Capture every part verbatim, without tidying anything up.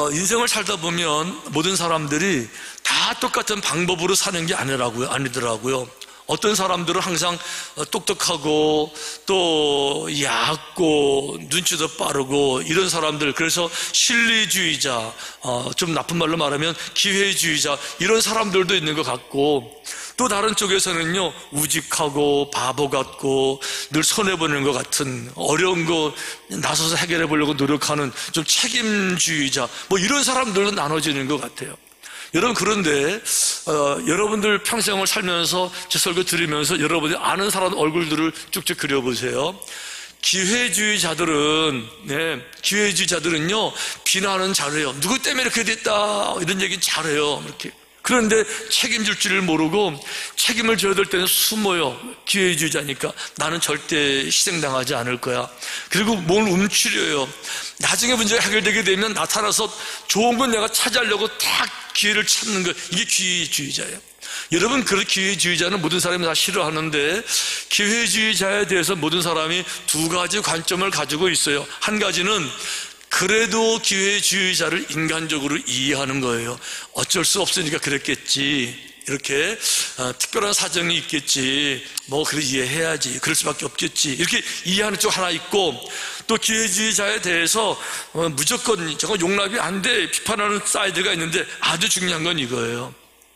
어, 인생을 살다 보면 모든 사람들이 다 똑같은 방법으로 사는 게 아니라고요, 아니더라고요. 어떤 사람들은 항상 똑똑하고 또 얕고 눈치도 빠르고 이런 사람들, 그래서 실리주의자, 어, 좀 나쁜 말로 말하면 기회주의자, 이런 사람들도 있는 것 같고, 또 다른 쪽에서는요 우직하고 바보 같고 늘 손해보는 것 같은, 어려운 거 나서서 해결해 보려고 노력하는 좀 책임주의자, 뭐 이런 사람들로 나눠지는 것 같아요. 여러분, 그런데 어, 여러분들 평생을 살면서 제 설교 들으면서 여러분이 아는 사람 얼굴들을 쭉쭉 그려보세요. 기회주의자들은 네, 기회주의자들은요 비난은 잘해요. 누구 때문에 이렇게 됐다 이런 얘기 잘해요. 이렇게. 그런데 책임질 줄을 모르고 책임을 져야 될 때는 숨어요. 기회주의자니까 나는 절대 희생당하지 않을 거야. 그리고 뭘 움츠려요. 나중에 문제가 해결되게 되면 나타나서 좋은 건 내가 차지하려고 딱 기회를 찾는 거, 이게 기회주의자예요. 여러분, 그런 기회주의자는 모든 사람이 다 싫어하는데, 기회주의자에 대해서 모든 사람이 두 가지 관점을 가지고 있어요. 한 가지는 그래도 기회주의자를 인간적으로 이해하는 거예요. 어쩔 수 없으니까 그랬겠지, 이렇게 어, 특별한 사정이 있겠지, 뭐 그래 이해해야지, 그럴 수밖에 없겠지, 이렇게 이해하는 쪽 하나 있고, 또 기회주의자에 대해서 어, 무조건 저거 용납이 안 돼 비판하는 사이드가 있는데, 아주 중요한 건 이거예요.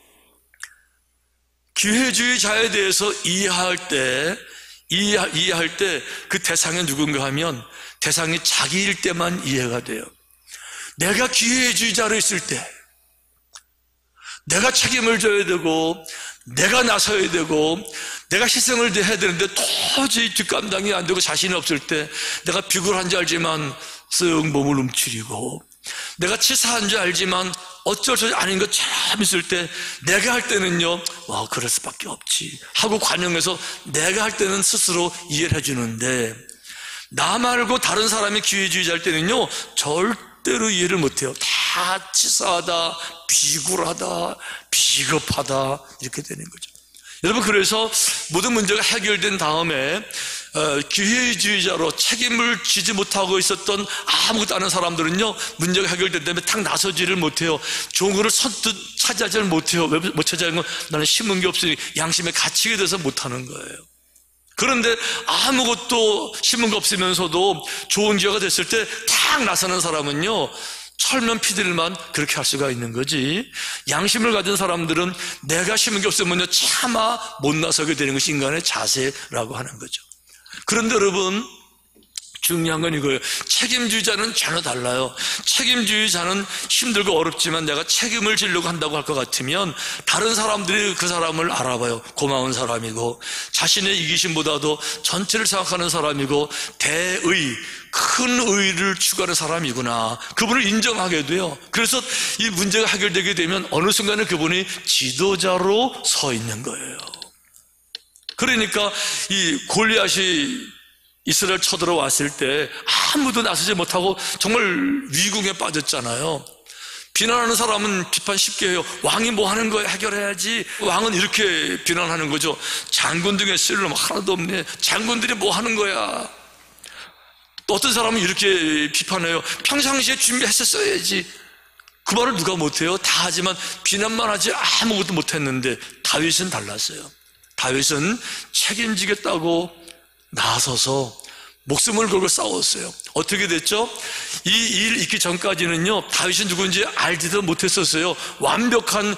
기회주의자에 대해서 이해할 때 이해, 이해할 때 그 대상이 누군가 하면 대상이 자기일 때만 이해가 돼요. 내가 기회주의자로 있을 때, 내가 책임을 져야 되고 내가 나서야 되고 내가 희생을 해야 되는데 도저히 뒷감당이 안 되고 자신이 없을 때, 내가 비굴한 줄 알지만 쓱 몸을 움츠리고, 내가 치사한 줄 알지만 어쩔 수 아닌 것처럼 있을 때, 내가 할 때는요 와 그럴 수밖에 없지 하고 관용해서 내가 할 때는 스스로 이해를 해주는데, 나 말고 다른 사람이 기회주의자일 때는요 절대로 이해를 못해요. 다 치사하다, 비굴하다, 비겁하다, 이렇게 되는 거죠. 여러분, 그래서 모든 문제가 해결된 다음에 어, 기회주의자로 책임을 지지 못하고 있었던 아무것도 아는 사람들은요 문제가 해결된 다음에 탁 나서지를 못해요. 좋은 거를 선뜻 차지하지를 못해요. 왜 못 차지하는 건 나는 심은 게 없으니 양심에 갇히게 돼서 못하는 거예요. 그런데 아무것도 심은 거 없으면서도 좋은 기회가 됐을 때 탁 나서는 사람은요 철면 피들만 그렇게 할 수가 있는 거지, 양심을 가진 사람들은 내가 심은 게 없으면요 차마 못 나서게 되는 것이 인간의 자세라고 하는 거죠. 그런데 여러분, 중요한 건 이거예요. 책임주의자는 전혀 달라요. 책임주의자는 힘들고 어렵지만 내가 책임을 지려고 한다고 할 것 같으면 다른 사람들이 그 사람을 알아봐요. 고마운 사람이고 자신의 이기심보다도 전체를 생각하는 사람이고 대의, 큰 의를 추구하는 사람이구나, 그분을 인정하게 돼요. 그래서 이 문제가 해결되게 되면 어느 순간에 그분이 지도자로 서 있는 거예요. 그러니까 이 골리앗이 이스라엘 쳐들어왔을 때 아무도 나서지 못하고 정말 위궁에 빠졌잖아요. 비난하는 사람은 비판 쉽게 해요. 왕이 뭐 하는 거야, 해결해야지. 왕은 이렇게 비난하는 거죠. 장군 등에 쓸 놈 하나도 없네, 장군들이 뭐 하는 거야. 또 어떤 사람은 이렇게 비판해요. 평상시에 준비했었어야지. 그 말을 누가 못해요? 다 하지만 비난만 하지 아무것도 못했는데, 다윗은 달랐어요. 다윗은 책임지겠다고 나서서 목숨을 걸고 싸웠어요. 어떻게 됐죠? 이 일 있기 전까지는요 다윗이 누군지 알지도 못했었어요. 완벽한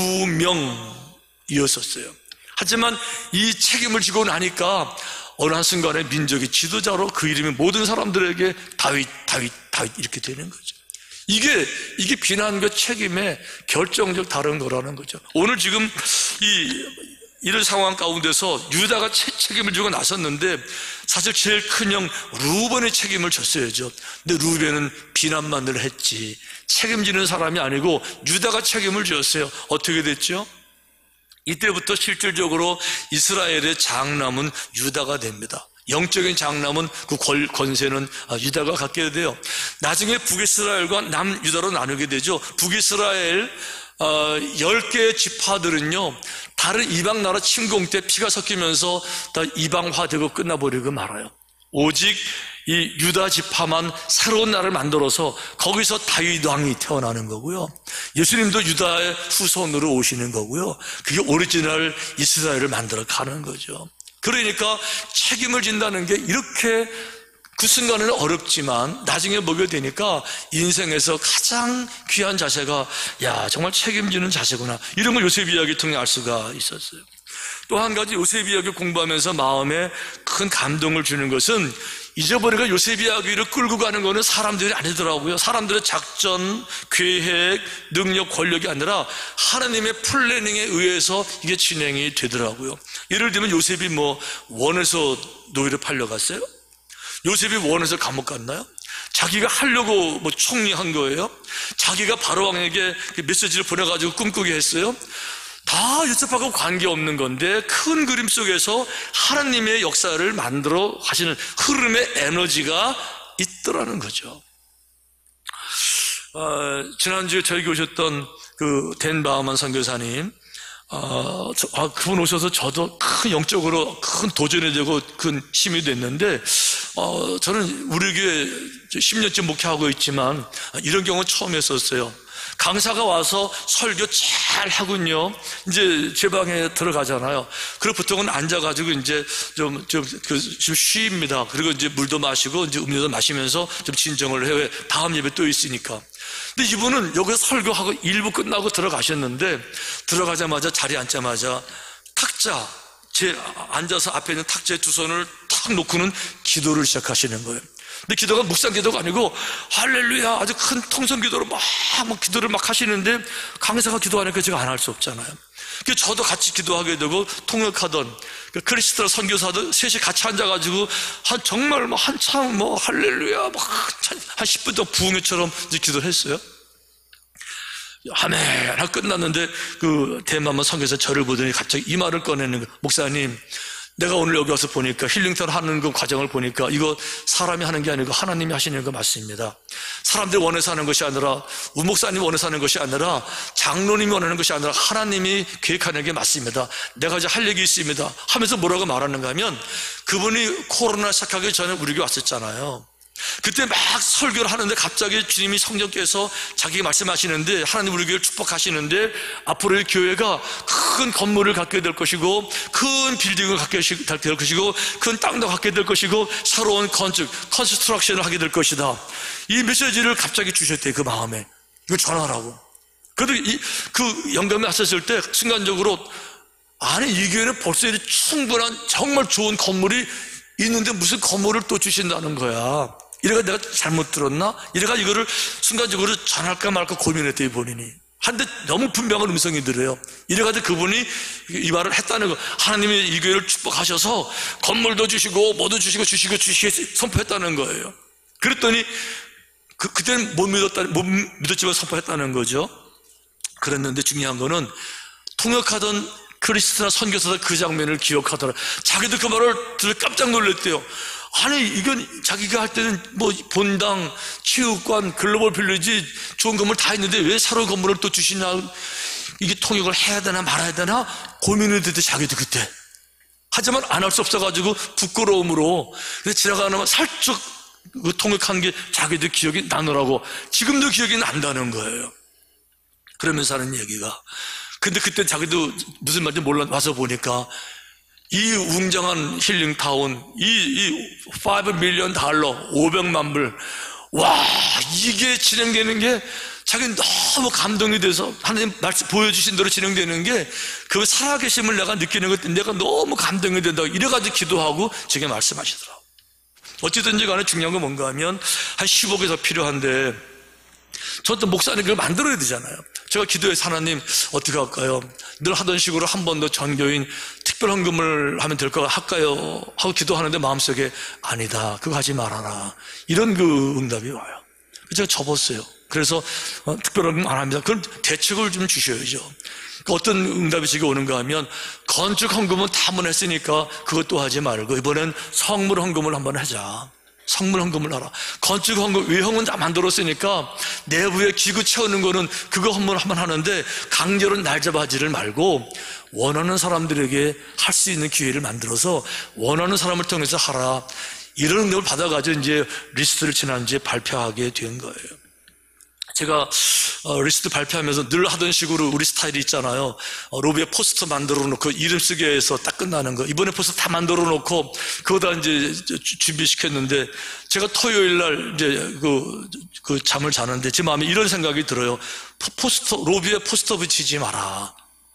무명이었었어요. 하지만 이 책임을 지고 나니까 어느 한순간에 민족의 지도자로 그 이름이 모든 사람들에게 다윗, 다윗, 다윗 이렇게 되는 거죠. 이게 이게 비난과 책임의 결정적 다른 거라는 거죠. 오늘 지금 이 이런 상황 가운데서 유다가 책임을 지고 나섰는데, 사실 제일 큰 형 루벤이 책임을 졌어야죠. 근데 루벤은 비난만 늘 했지 책임지는 사람이 아니고 유다가 책임을 지었어요. 어떻게 됐죠? 이때부터 실질적으로 이스라엘의 장남은 유다가 됩니다. 영적인 장남은 그 권세는 유다가 갖게 돼요. 나중에 북이스라엘과 남유다로 나누게 되죠. 북이스라엘 어, 열 개의 지파들은요 다른 이방 나라 침공 때 피가 섞이면서 다 이방화되고 끝나버리고 말아요. 오직 이 유다 지파만 새로운 나라를 만들어서 거기서 다윗 왕이 태어나는 거고요. 예수님도 유다의 후손으로 오시는 거고요. 그게 오리지널 이스라엘을 만들어 가는 거죠. 그러니까 책임을 진다는 게 이렇게 그 순간에는 어렵지만 나중에 보게 되니까 인생에서 가장 귀한 자세가 야 정말 책임지는 자세구나, 이런 걸 요셉 이야기 통해 알 수가 있었어요. 또 한 가지 요셉 이야기 공부하면서 마음에 큰 감동을 주는 것은 잊어버리고 요셉 이야기를 끌고 가는 것은 사람들이 아니더라고요. 사람들의 작전, 계획, 능력, 권력이 아니라 하나님의 플래닝에 의해서 이게 진행이 되더라고요. 예를 들면 요셉이 뭐 원에서 노예로 팔려갔어요? 요셉이 원에서 감옥 갔나요? 자기가 하려고 뭐 총리한 거예요? 자기가 바로왕에게 메시지를 보내가지고 꿈꾸게 했어요? 다 요셉하고 관계없는 건데 큰 그림 속에서 하나님의 역사를 만들어 가시는 흐름의 에너지가 있더라는 거죠. 어, 지난주에 저에게 오셨던 그 댄 바우먼 선교사님, 어, 저, 아, 그분 오셔서 저도 큰 영적으로 큰 도전이 되고 큰 힘이 됐는데, 어, 저는 우리 교회 십 년째 목회하고 있지만 이런 경우 처음 했었어요. 강사가 와서 설교 잘 하군요. 이제 제 방에 들어가잖아요. 그리고 보통은 앉아가지고 이제 좀, 좀, 그, 좀 쉬입니다. 그리고 이제 물도 마시고 이제 음료도 마시면서 좀 진정을 해요. 다음 예배 또 있으니까. 근데 이분은 여기서 설교하고 일부 끝나고 들어가셨는데, 들어가자마자 자리에 앉자마자 탁자, 제 앉아서 앞에 있는 탁자에 두 손을 탁 놓고는 기도를 시작하시는 거예요. 근데 기도가 묵상 기도가 아니고 할렐루야 아주 큰 통성 기도로 막, 막 기도를 막 하시는데, 강사가 기도하니까 제가 안 할 수 없잖아요. 그래서 저도 같이 기도하게 되고, 통역하던 크리스트나 선교사도 셋이 같이 앉아가지고 한 정말 뭐 한참 뭐 할렐루야 막 한 십 분 동안 부흥회처럼 이제 기도를 했어요. 아멘 하고 끝났는데 그 대만만 선교사 저를 보더니 갑자기 이 말을 꺼내는 거예요. 목사님, 내가 오늘 여기 와서 보니까 힐링턴 하는 그 과정을 보니까 이거 사람이 하는 게 아니고 하나님이 하시는 거 맞습니다. 사람들이 원해서 하는 것이 아니라, 우목사님이 원해서 하는 것이 아니라, 장로님이 원하는 것이 아니라 하나님이 계획하는 게 맞습니다. 내가 이제 할 얘기 있습니다 하면서 뭐라고 말하는가 하면, 그분이 코로나 시작하기 전에 우리 교회 왔었잖아요. 그때 막 설교를 하는데 갑자기 주님이 성령께서 자기가 말씀하시는데, 하나님 우리 교회를 축복하시는데 앞으로의 교회가 큰 건물을 갖게 될 것이고, 큰 빌딩을 갖게 될 것이고, 큰 땅도 갖게 될 것이고, 새로운 건축, 컨스트럭션을 하게 될 것이다. 이 메시지를 갑자기 주셨대요. 그 마음에 이거 전하라고. 그래도 이, 그 영감이 왔었을 때 순간적으로, 아니 이 교회는 벌써 이렇게 충분한 정말 좋은 건물이 있는데 무슨 건물을 또 주신다는 거야. 이래가 내가 잘못 들었나? 이래가 이거를 순간적으로 전할까 말까 고민했대요, 본인이. 한데 너무 분명한 음성이 들어요. 이래가지고 그분이 이 말을 했다는 거. 하나님이 이 교회를 축복하셔서 건물도 주시고 뭐도 주시고 주시고 주시고 선포했다는 거예요. 그랬더니 그, 그때는 못 믿었다, 못 믿었지만 선포했다는 거죠. 그랬는데 중요한 거는 통역하던 크리스트나 선교사가 그 장면을 기억하더라. 자기도 그 말을 들어 깜짝 놀랐대요. 아니 이건 자기가 할 때는 뭐 본당, 체육관, 글로벌 빌리지 좋은 건물 다 있는데 왜 새로운 건물을 또 주시나, 이게 통역을 해야 되나 말아야 되나 고민을 했대 자기도 그때. 하지만 안 할 수 없어가지고 부끄러움으로 그래서 지나가는 살짝 그 통역한 게 자기도 기억이 나느라고 지금도 기억이 난다는 거예요. 그러면서 하는 얘기가, 근데 그때 자기도 무슨 말인지 몰라 와서 보니까 이 웅장한 힐링타운, 이, 이 오 밀리언 달러, 오백만 불, 와, 이게 진행되는 게 자기는 너무 감동이 돼서 하나님 말씀 보여주신 대로 진행되는 게 그 살아계심을 내가 느끼는 것 때문에 내가 너무 감동이 된다. 이래가지고 기도하고 제게 말씀하시더라고. 어찌든지 간에 중요한 건 뭔가 하면 한 십억이 더 필요한데 저도 목사님 그걸 만들어야 되잖아요. 제가 기도해서 하나님 어떻게 할까요? 늘 하던 식으로 한 번 더 전교인 특별헌금을 하면 될 거 할까요? 하고 기도하는데 마음속에 아니다, 그거 하지 말아라, 이런 그 응답이 와요. 제가 접었어요. 그래서 어, 특별헌금 안 합니다. 그럼 대책을 좀 주셔야죠. 어떤 응답이 지금 오는가 하면, 건축헌금은 다 한번 했으니까 그것도 하지 말고 이번엔 성물헌금을 한번 하자. 성물헌금을 하라. 건축헌금, 외형은 다 만들었으니까 내부에 기구 채우는 거는 그거 한번 한번 하는데 강제로 날 잡아지를 말고 원하는 사람들에게 할 수 있는 기회를 만들어서 원하는 사람을 통해서 하라. 이런 응답을 받아가지고 이제 리스트를 지난주에 발표하게 된 거예요. 제가 어, 리스트 발표하면서 늘 하던 식으로 우리 스타일이 있잖아요. 어, 로비에 포스터 만들어 놓고 이름 쓰게 해서 딱 끝나는 거. 이번에 포스터 다 만들어 놓고 그거 다 이제 준비시켰는데 제가 토요일 날 이제 그, 그 잠을 자는데 제 마음에 이런 생각이 들어요. 포스터, 로비에 포스터 붙이지 마라.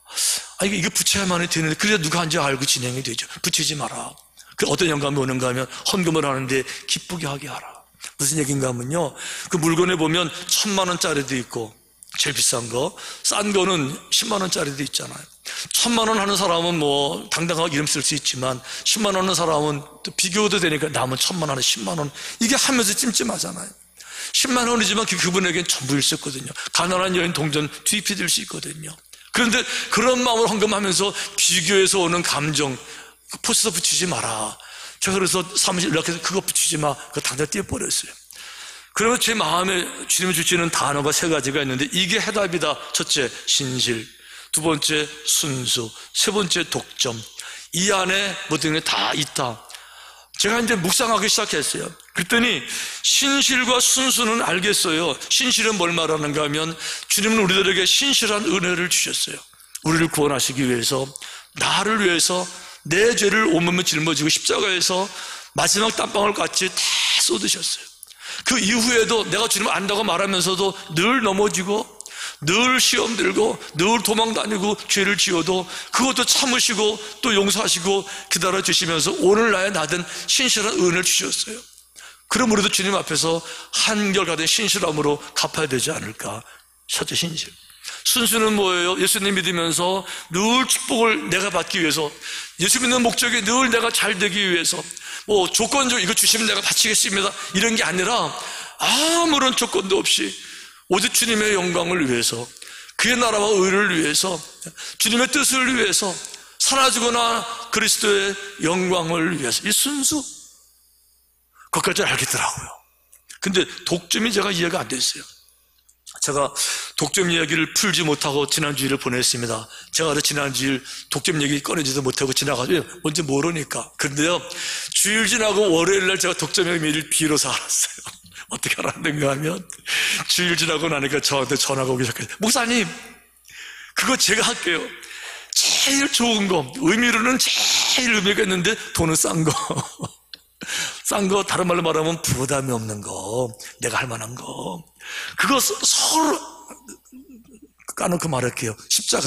아, 이게, 이게 붙여야만이 되는데, 그래야 누가 한지 알고 진행이 되죠. 붙이지 마라. 그 어떤 영감이 오는가 하면 헌금을 하는데 기쁘게 하게 하라. 무슨 얘기인가 하면요, 그 물건에 보면 천만 원짜리도 있고 제일 비싼 거, 싼 거는 십만 원짜리도 있잖아요. 천만 원 하는 사람은 뭐 당당하게 이름 쓸 수 있지만 십만 원 하는 사람은 또 비교도 되니까 남은 천만 원에 십만 원, 이게 하면서 찜찜하잖아요. 십만 원이지만 그분에게는 전부일 수 있거든요. 가난한 여인 동전 투입해 줄 수 있거든요. 그런데 그런 마음으로 헌금하면서 비교해서 오는 감정, 포스터 붙이지 마라. 제가 그래서 사무실 연락해서 그거 붙이지 마. 그거 당장 띄워버렸어요. 그러면 제 마음에 주님이 주시는 단어가 세 가지가 있는데 이게 해답이다. 첫째, 신실. 두 번째, 순수. 세 번째, 독점. 이 안에 모든 게 다 있다. 제가 이제 묵상하기 시작했어요. 그랬더니 신실과 순수는 알겠어요. 신실은 뭘 말하는가 하면 주님은 우리들에게 신실한 은혜를 주셨어요. 우리를 구원하시기 위해서, 나를 위해서 내 죄를 온몸에 짊어지고 십자가에서 마지막 땀방울 같이 다 쏟으셨어요. 그 이후에도 내가 주님을 안다고 말하면서도 늘 넘어지고 늘 시험 들고 늘 도망 다니고 죄를 지어도 그것도 참으시고 또 용서하시고 기다려 주시면서 오늘 나의 나된 신실한 은혜를 주셨어요. 그럼 우리도 주님 앞에서 한결같은 신실함으로 갚아야 되지 않을까. 첫째, 신실. 순수는 뭐예요? 예수님 믿으면서 늘 축복을 내가 받기 위해서, 예수 믿는 목적이 늘 내가 잘 되기 위해서, 뭐 조건적으로 이거 주시면 내가 바치겠습니다 이런 게 아니라 아무런 조건도 없이 오직 주님의 영광을 위해서, 그의 나라와 의를 위해서, 주님의 뜻을 위해서, 사라지거나 그리스도의 영광을 위해서, 이 순수, 그것까지 알겠더라고요. 근데 독점이 제가 이해가 안 됐어요. 제가 독점 이야기를 풀지 못하고 지난주일을 보냈습니다. 제가 지난주일 독점 얘기 꺼내지도 못하고 지나가지고 뭔지 모르니까. 그런데요, 주일 지나고 월요일날 제가 독점의 의미를 비로소 알았어요. 어떻게 알았는가 하면 주일 지나고 나니까 저한테 전화가 오기 시작해요. 목사님, 그거 제가 할게요. 제일 좋은 거, 의미로는 제일 의미가 있는데 돈은 싼 거. 싼 거, 다른 말로 말하면 부담이 없는 거, 내가 할 만한 거, 그거 서로 까놓고 말할게요. 십자가.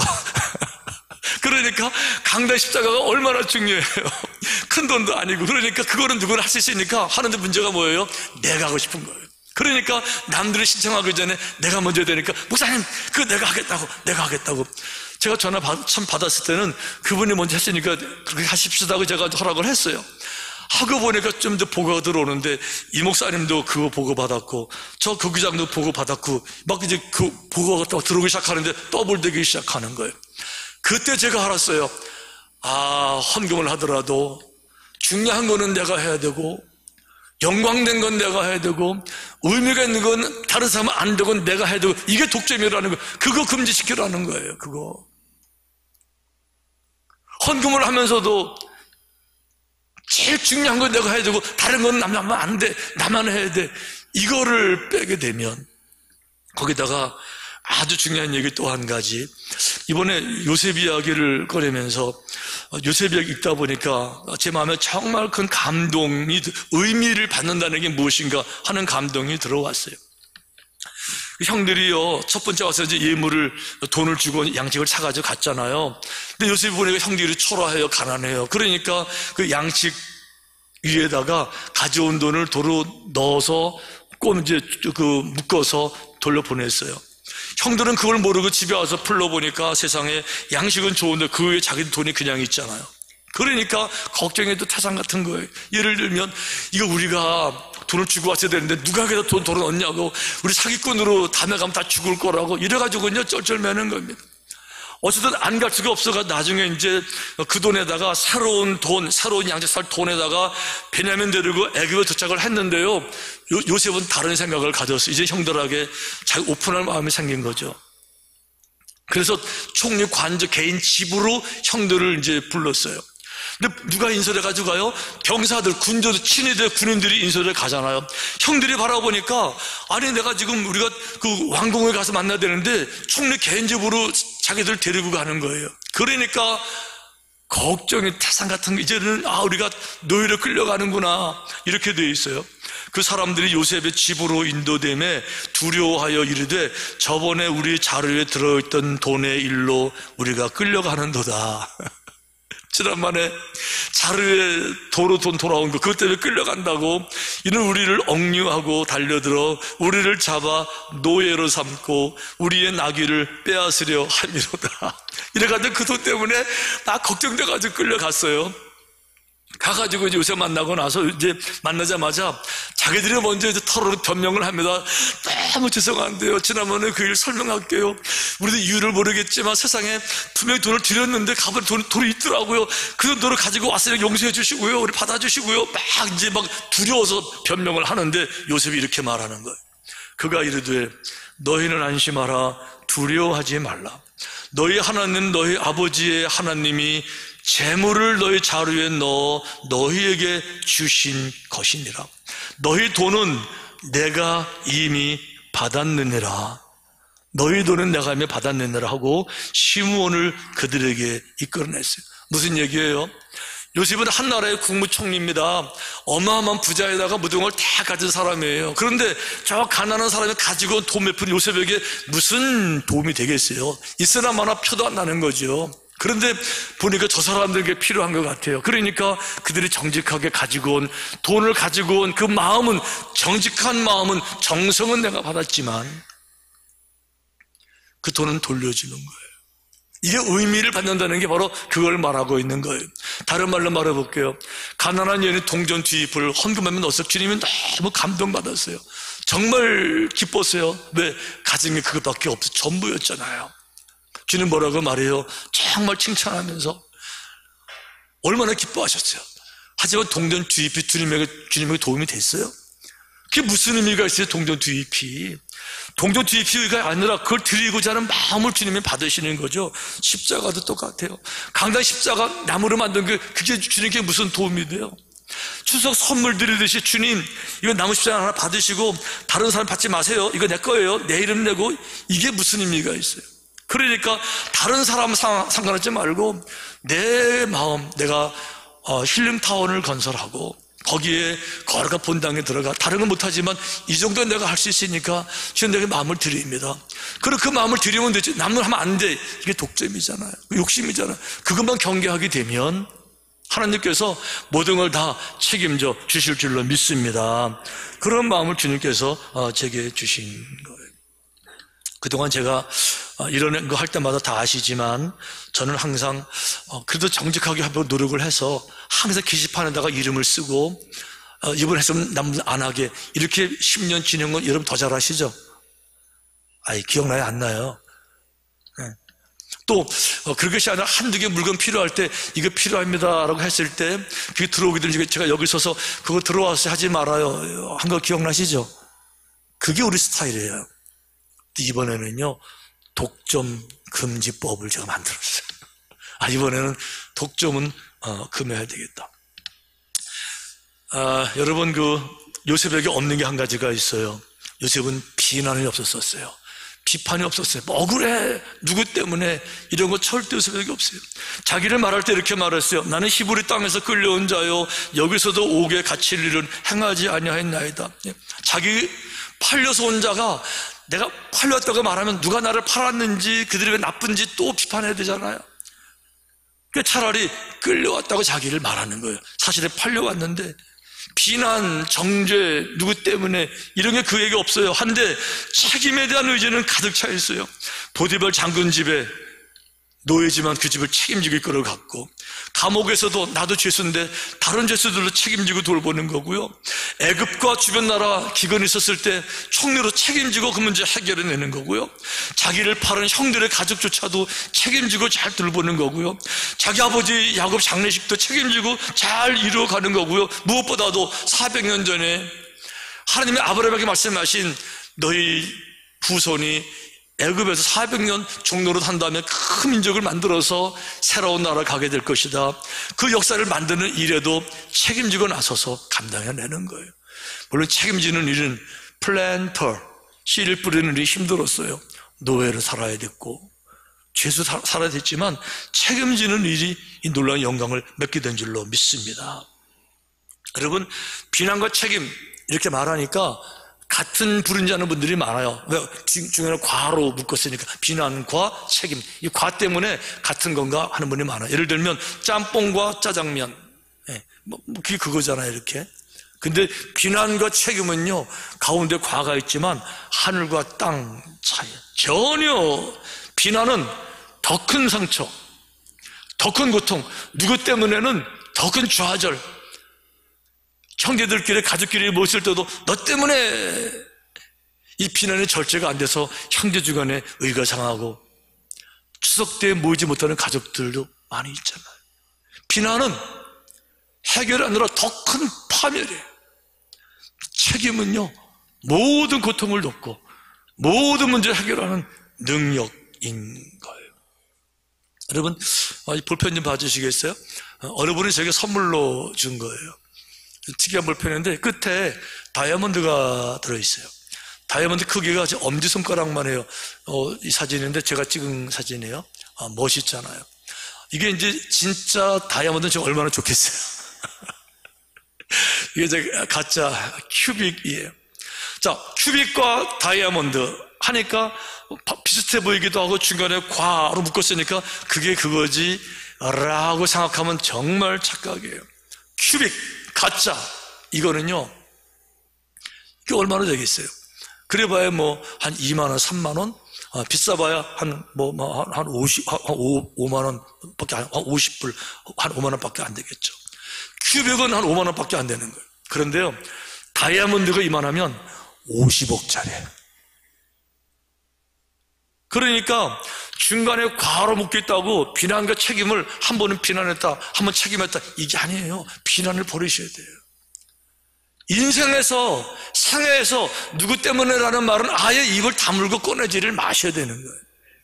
그러니까 강단 십자가가 얼마나 중요해요. 큰 돈도 아니고. 그러니까 그거는 누구나 할 수 있으니까 하는데 문제가 뭐예요? 내가 하고 싶은 거예요. 그러니까 남들이 신청하기 전에 내가 먼저 해야 되니까, 목사님 그거 내가 하겠다고, 내가 하겠다고. 제가 전화 받, 참 받았을 때는 그분이 먼저 했으니까 그렇게 하십시다고 제가 허락을 했어요. 하고 보니까 좀 더 보고가 들어오는데, 이 목사님도 그거 보고 받았고 저 그 교장도 보고 받았고 막 이제 그 보고가 또 들어오기 시작하는데 더블되기 시작하는 거예요. 그때 제가 알았어요. 아, 헌금을 하더라도 중요한 거는 내가 해야 되고, 영광된 건 내가 해야 되고, 의미가 있는 건 다른 사람은 안 되고 내가 해야 되고, 이게 독점이라는 거. 그거 금지시키라는 거예요. 그거 헌금을 하면서도 제일 중요한 건 내가 해야 되고 다른 건 나만 안 돼, 나만 해야 돼, 이거를 빼게 되면, 거기다가 아주 중요한 얘기 또 한 가지, 이번에 요셉 이야기를 꺼내면서 요셉 이야기 읽다 보니까 제 마음에 정말 큰 감동이, 의미를 받는다는 게 무엇인가 하는 감동이 들어왔어요. 형들이요, 첫 번째 와서 이제 예물을, 돈을 주고 양식을 사가지고 갔잖아요. 근데 요셉이 보니까 형들이 초라해요, 가난해요. 그러니까 그 양식 위에다가 가져온 돈을 도로 넣어서 꼭 이제 그 묶어서 돌려보냈어요. 형들은 그걸 모르고 집에 와서 풀러보니까 세상에 양식은 좋은데 그 위에 자기 돈이 그냥 있잖아요. 그러니까 걱정해도 태산 같은 거예요. 예를 들면 이거 우리가 돈을 주고 왔어야 되는데 누가 여기다 돈 돈을 얻냐고, 우리 사기꾼으로 다음에 가면 다 죽을 거라고 이래가지고는요 쩔쩔매는 겁니다. 어쨌든 안 갈 수가 없어가 나중에 이제 그 돈에다가 새로운 돈, 새로운 양식 살 돈에다가 베냐민 데리고 애굽에 도착을 했는데요, 요, 요셉은 다른 생각을 가졌어요. 이제 형들에게 자기 오픈할 마음이 생긴 거죠. 그래서 총리 관저 개인 집으로 형들을 이제 불렀어요. 근데 누가 인솔에 가지고 가요? 병사들, 군조들, 친위대 군인들이 인솔에 가잖아요. 형들이 바라보니까 아니 내가 지금 우리가 그 왕궁에 가서 만나야 되는데 총리 개인적으로 자기들 데리고 가는 거예요. 그러니까 걱정이 태산 같은 게 이제는 아 우리가 노예로 끌려가는구나 이렇게 되어 있어요. 그 사람들이 요셉의 집으로 인도됨에 두려워하여 이르되 저번에 우리 자루에 들어있던 돈의 일로 우리가 끌려가는도다. 지난번에 자루에 도로 돈 돌아온 거 그것 때문에 끌려간다고 이는 우리를 억류하고 달려들어 우리를 잡아 노예로 삼고 우리의 나귀를 빼앗으려 함이로다. 이래가지고 그 돈 때문에 막 걱정돼가지고 끌려갔어요. 가가지고 이제 요새 만나고 나서 이제 만나자마자 자기들이 먼저 이제 털어로 변명을 합니다. 너무 죄송한데요. 지난번에 그 일 설명할게요. 우리도 이유를 모르겠지만 세상에 분명히 돈을 드렸는데 가버린 돈, 돈이 있더라고요. 그 돈을 가지고 왔으니 용서해 주시고요. 우리 받아주시고요. 막 이제 막 두려워서 변명을 하는데 요셉이 이렇게 말하는 거예요. 그가 이르되 너희는 안심하라. 두려워하지 말라. 너희 하나님 너희 아버지의 하나님이 재물을 너희 자루에 넣어 너희에게 주신 것이니라. 너희 돈은 내가 이미 받았느니라. 너희 돈은 내가 이미 받았느니라 하고 시므온을 그들에게 이끌어냈어요. 무슨 얘기예요? 요셉은 한 나라의 국무총리입니다. 어마어마한 부자에다가 모든 걸 다 가진 사람이에요. 그런데 저 가난한 사람이 가지고 온 돈 몇 푼 요셉에게 무슨 도움이 되겠어요? 있으나 마나 표도 안 나는 거죠. 그런데 보니까 저 사람들에게 필요한 것 같아요. 그러니까 그들이 정직하게 가지고 온 돈을 가지고 온 그 마음은, 정직한 마음은, 정성은 내가 받았지만 그 돈은 돌려주는 거예요. 이게 의미를 받는다는 게 바로 그걸 말하고 있는 거예요. 다른 말로 말해볼게요. 가난한 여인이 동전 뒤잎을 헌금하면 넣어서 주님이 너무 감동받았어요. 정말 기뻤어요. 왜? 가진 게 그것밖에 없어. 전부였잖아요. 주님 뭐라고 말해요? 정말 칭찬하면서 얼마나 기뻐하셨어요. 하지만 동전 뒤잎이 주님에게, 주님에게 도움이 됐어요? 그게 무슨 의미가 있어요? 동전 뒤잎이 동전 뒤잎이가 아니라 그걸 드리고자 하는 마음을 주님이 받으시는 거죠. 십자가도 똑같아요. 강단 십자가 나무로 만든 게 그게 주님께 무슨 도움이 돼요? 추석 선물 드리듯이 주님 이거 나무 십자가 하나 받으시고 다른 사람 받지 마세요. 이거 내 거예요. 내 이름 내고, 이게 무슨 의미가 있어요? 그러니까 다른 사람 상관하지 말고 내 마음, 내가 힐링타운을 건설하고 거기에 거룩한 본당에 들어가, 다른 건 못하지만 이 정도는 내가 할 수 있으니까 주님 내게 마음을 드립니다. 그리고 그 마음을 드리면 되지, 남을 하면 안 돼. 이게 독점이잖아요. 욕심이잖아요. 그것만 경계하게 되면 하나님께서 모든 걸 다 책임져 주실 줄로 믿습니다. 그런 마음을 주님께서 제게 주신 거예요. 그동안 제가 이런 거 할 때마다 다 아시지만 저는 항상 그래도 정직하게 하려고 노력을 해서 항상 게시판에다가 이름을 쓰고 이번 했으면 남 안 하게 이렇게 십 년 지낸 건 여러분 더 잘 아시죠? 아이 기억나요? 안 나요? 네. 또 그것이 아니라 한두 개 물건 필요할 때 이거 필요합니다 라고 했을 때 그게 들어오게 되면 제가 여기 서서 그거 들어와서 하지 말아요 한 거 기억나시죠? 그게 우리 스타일이에요. 이번에는요 독점 금지법을 제가 만들었어요. 아, 이번에는 독점은 어, 금해야 되겠다. 아, 여러분 그 요셉에게 없는 게 한 가지가 있어요. 요셉은 비난이 없었어요. 비판이 없었어요. 뭐 억울해 누구 때문에 이런 거 절대 요셉에게 없어요. 자기를 말할 때 이렇게 말했어요. 나는 히브리 땅에서 끌려온 자요 여기서도 옥에 갇힐 일은 행하지 아니하였나이다. 자기 팔려서 온 자가 내가 팔렸다고 말하면 누가 나를 팔았는지 그들이 왜 나쁜지 또 비판해야 되잖아요. 그러니까 차라리 끌려왔다고 자기를 말하는 거예요. 사실에 팔려왔는데 비난, 정죄, 누구 때문에 이런 게 그에게 없어요. 한데 책임에 대한 의지는 가득 차 있어요. 보디발 장군 집에 노예지만 그 집을 책임지고 이끌어 갔고, 감옥에서도 나도 죄수인데 다른 죄수들도 책임지고 돌보는 거고요. 애굽과 주변 나라 기근이 있었을 때 총리로 책임지고 그 문제 해결해내는 거고요. 자기를 팔은 형들의 가족조차도 책임지고 잘 돌보는 거고요. 자기 아버지 야곱 장례식도 책임지고 잘 이루어가는 거고요. 무엇보다도 사백 년 전에 하나님의 아브라함에게 말씀하신 너희 후손이 애굽에서 사백 년 종노릇 한 다음에 큰 민족을 만들어서 새로운 나라 가게 될 것이다. 그 역사를 만드는 일에도 책임지고 나서서 감당해내는 거예요. 물론 책임지는 일은 플랜터, 씨를 뿌리는 일이 힘들었어요. 노예로 살아야 됐고 죄수 살아야 됐지만 책임지는 일이 이 놀라운 영광을 맺게 된 줄로 믿습니다. 여러분, 비난과 책임 이렇게 말하니까 같은 부른지 아는 분들이 많아요. 왜? 중간에 과로 묶었으니까 비난과 책임, 이 과 때문에 같은 건가 하는 분이 많아요. 예를 들면 짬뽕과 짜장면, 예, 뭐 그게 그거잖아요. 이렇게. 근데 비난과 책임은요, 가운데 과가 있지만 하늘과 땅 차이. 전혀. 비난은 더 큰 상처, 더 큰 고통, 누구 때문에는 더 큰 좌절. 형제들끼리 가족끼리 모였을 때도 너 때문에 이 비난의 절제가 안 돼서 형제주 간에 의가 상하고 추석 때 모이지 못하는 가족들도 많이 있잖아요. 비난은 해결이 아니라 더 큰 파멸이에요. 책임은요, 모든 고통을 돕고 모든 문제를 해결하는 능력인 거예요. 여러분, 이 볼펜 좀 봐주시겠어요? 어느 분이 제게 선물로 준 거예요. 특이한 볼펜인데 끝에 다이아몬드가 들어있어요. 다이아몬드 크기가 엄지손가락만 해요. 어, 이 사진인데 제가 찍은 사진이에요. 아, 멋있잖아요. 이게 이제 진짜 다이아몬드는 지금 얼마나 좋겠어요. 이게 이제 가짜 큐빅이에요. 자, 큐빅과 다이아몬드 하니까 비슷해 보이기도 하고 중간에 과로 묶었으니까 그게 그거지 라고 생각하면 정말 착각이에요. 큐빅, 가짜, 이거는요, 이게 얼마나 되겠어요? 그래봐야 뭐, 한 이만 원, 삼만 원? 아, 비싸봐야 한, 뭐, 한 오십, 한 오만 원 밖에, 한 오십 불, 한 오만 원 밖에 안 되겠죠. 큐빅은 한 오만 원 밖에 안 되는 거예요. 그런데요, 다이아몬드가 이만하면 오십억짜리예요. 그러니까 중간에 과로 묶였다고 비난과 책임을 한 번은 비난했다, 한 번 책임했다, 이게 아니에요. 비난을 버리셔야 돼요. 인생에서, 생애에서 누구 때문에라는 말은 아예 입을 다물고 꺼내지를 마셔야 되는 거예요.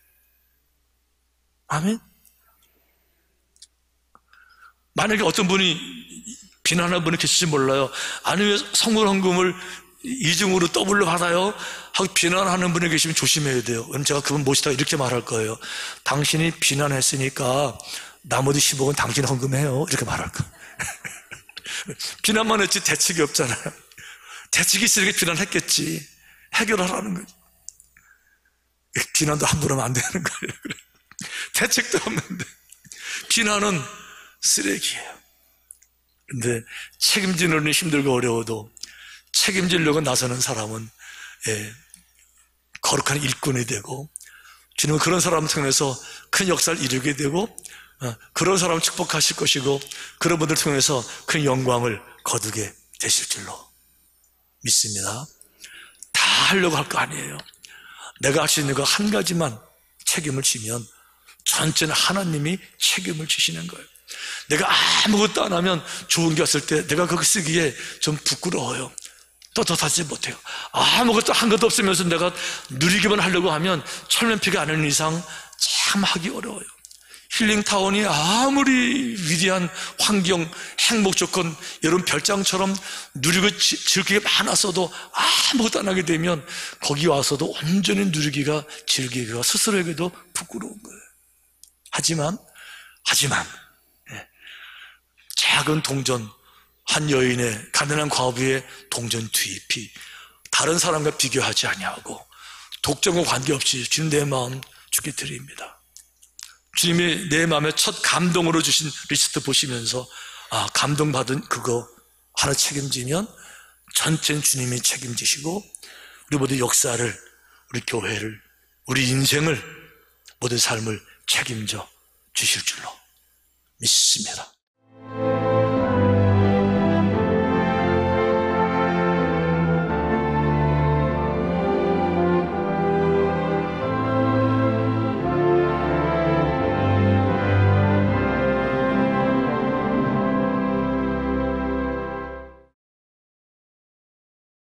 아멘? 만약에 어떤 분이 비난하는 분이 계실지 몰라요. 아니면 성물 헌금을 이중으로 더블로 받아요? 하고 비난하는 분이 계시면 조심해야 돼요. 왜냐면 제가 그분 모시다가 이렇게 말할 거예요. 당신이 비난했으니까 나머지 십억은 당신 헌금해요. 이렇게 말할 거예요. 비난만 했지 대책이 없잖아요. 대책이 있으니까 비난했겠지. 해결하라는 거지. 비난도 함부로 하면 안 되는 거예요. 대책도 없는데. 비난은 쓰레기예요. 근데 책임지는 일이 힘들고 어려워도 책임지려고 나서는 사람은, 예, 거룩한 일꾼이 되고, 주님은 그런 사람을 통해서 큰 역사를 이루게 되고, 어, 그런 사람을 축복하실 것이고, 그런 분들을 통해서 큰 영광을 거두게 되실 줄로 믿습니다. 다 하려고 할 거 아니에요. 내가 할 수 있는 거 한 가지만 책임을 지면 전체는 하나님이 책임을 지시는 거예요. 내가 아무것도 안 하면 좋은 게 왔을 때 내가 그거 쓰기에 좀 부끄러워요. 또 더 하지 못해요. 아무것도 한 것도 없으면서 내가 누리기만 하려고 하면 철면피가 않은 이상 참 하기 어려워요. 힐링타운이 아무리 위대한 환경, 행복 조건, 여러분 별장처럼 누리고 즐기기 많았어도 아무것도 안 하게 되면 거기 와서도 온전히 누리기가, 즐기기가 스스로에게도 부끄러운 거예요. 하지만, 하지만, 예, 작은 동전, 한 여인의 가난한 과부의 동전 투입이 다른 사람과 비교하지 아니하고 독점과 관계없이 주님 내 마음 주께 드립니다. 주님이 내 마음에 첫 감동으로 주신 리스트 보시면서 아, 감동받은 그거 하나 책임지면 전체는 주님이 책임지시고 우리 모두 역사를, 우리 교회를, 우리 인생을, 모든 삶을 책임져 주실 줄로 믿습니다.